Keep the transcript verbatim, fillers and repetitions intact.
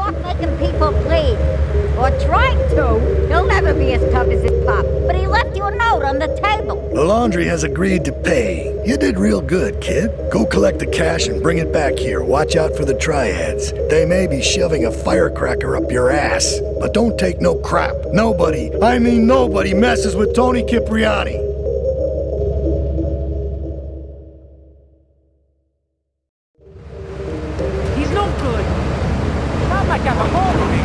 off making people bleed. Or trying to. He'll never be as tough as his pop. But he left you a note on the table. The laundry has agreed to pay. You did real good, kid. Go collect the cash and bring it back here. Watch out for the Triads. They may be shoving a firecracker up your ass. But don't take no crap. Nobody, I mean nobody, messes with Tony Cipriani. He's no good. Not like I'm a home.